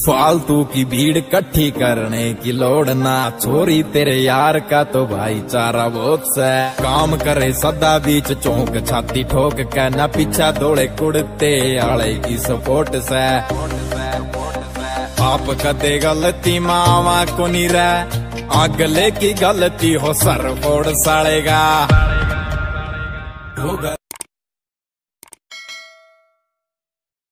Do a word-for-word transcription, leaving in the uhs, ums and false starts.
फालतू की भीड़ इकट्ठी करने की लोड़ ना, छोरी तेरे यार का तो भाईचारा बहुत से। काम करे सदा बीच चौंक छाती ठोक के, न पीछा दौड़े कुड़ते आले की सपोर्ट से। आप कदे गलती मावा को नहीं रह, अगले की गलती हो सर फोड़ साड़ेगा।